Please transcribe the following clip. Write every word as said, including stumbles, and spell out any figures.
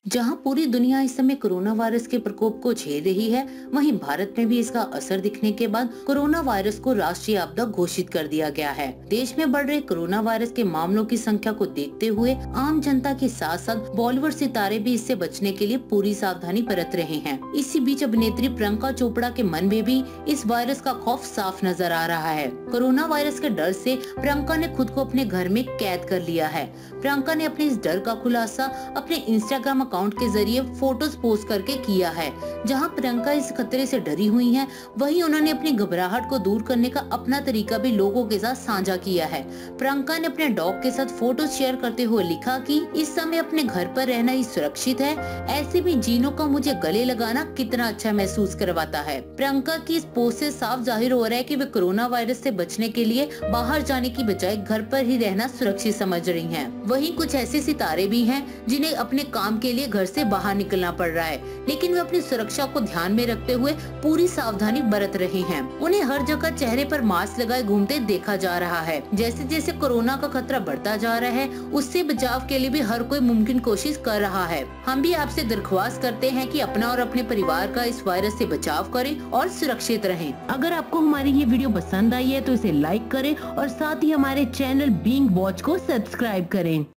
जहां पूरी दुनिया इस समय कोरोना वायरस के प्रकोप को झेल रही है, वहीं भारत में भी इसका असर दिखने के बाद कोरोना वायरस को राष्ट्रीय आपदा घोषित कर दिया गया है। देश में बढ़ रहे कोरोना वायरस के मामलों की संख्या को देखते हुए आम जनता के साथ साथ बॉलीवुड सितारे भी इससे बचने के लिए पूरी सावधानी बरत रहे हैं। इसी बीच अभिनेत्री प्रियंका चोपड़ा के मन में भी इस वायरस का खौफ साफ नजर आ रहा है। कोरोना वायरस के डर से प्रियंका ने खुद को अपने घर में कैद कर लिया है। प्रियंका ने अपने इस डर का खुलासा अपने इंस्टाग्राम अकाउंट के जरिए फोटोज पोस्ट करके किया है। जहां प्रियंका इस खतरे से डरी हुई हैं, वहीं उन्होंने अपनी घबराहट को दूर करने का अपना तरीका भी लोगों के साथ साझा किया है। प्रियंका ने अपने डॉग के साथ फोटो शेयर करते हुए लिखा कि इस समय अपने घर पर रहना ही सुरक्षित है, ऐसे भी जीनों का मुझे गले लगाना कितना अच्छा महसूस करवाता है। प्रियंका की इस पोस्ट से साफ जाहिर हो रहा है कि वे कोरोना वायरस से बचने के लिए बाहर जाने की बजाय घर पर ही रहना सुरक्षित समझ रही हैं। वहीं कुछ ऐसे सितारे भी हैं जिन्हें अपने काम के लिए घर से बाहर निकलना पड़ रहा है, लेकिन वे अपनी सुरक्षा को ध्यान में रखते हुए पूरी सावधानी बरत रहे हैं। उन्हें हर जगह चेहरे पर मास्क लगाए घूमते देखा जा रहा है। जैसे जैसे कोरोना का खतरा बढ़ता जा रहा है, उससे बचाव के लिए भी हर कोई मुमकिन कोशिश कर रहा है। हम भी आपसे दरख्वास्त करते हैं कि अपना और अपने परिवार का इस वायरस से बचाव करें और सुरक्षित रहें। अगर आपको हमारी ये वीडियो पसंद आई है तो इसे लाइक करें और साथ ही हमारे चैनल बीइंग वॉच को सब्सक्राइब करें।